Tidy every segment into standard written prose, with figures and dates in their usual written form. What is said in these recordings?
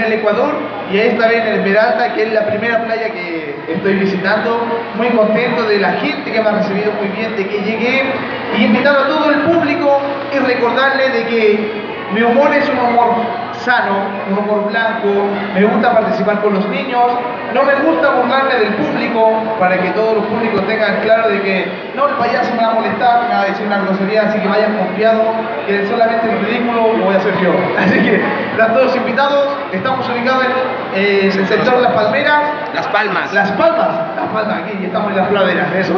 el Ecuador y esta vez en Esmeralda, que es la primera playa que estoy visitando. Muy contento de la gente que me ha recibido muy bien, de que llegué, y invitar a todo el público y recordarle de que mi humor es un humor sano, un humor blanco. Me gusta participar con los niños, no me gusta burlarme del público, para que todos los públicos tengan claro de que no, el payaso me va a molestar, me va a decir una grosería, así que vayan confiados que solamente el ridículo lo voy a hacer yo. Así que están todos invitados. Estamos ubicados en el sector Las Palmeras. Las Palmas. Las Palmas, aquí estamos en las praderas, eso.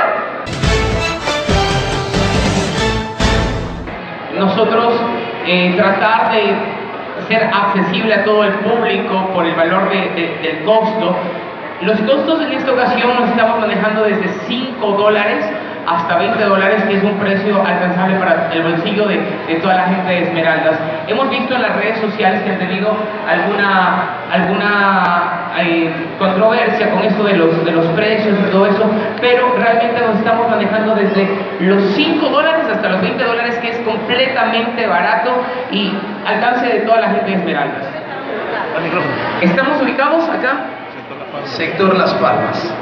Nosotros tratar de ser accesible a todo el público por el valor del costo. Los costos en esta ocasión nos estamos manejando desde $5 hasta $20, que es un precio alcanzable para el bolsillo de toda la gente de Esmeraldas. Hemos visto en las redes sociales que han tenido alguna controversia con esto de los precios y todo eso, pero realmente nos estamos manejando desde los $5 hasta los $20, que es completamente barato y alcance de toda la gente de Esmeraldas. Estamos ubicados acá. Sector Las Palmas.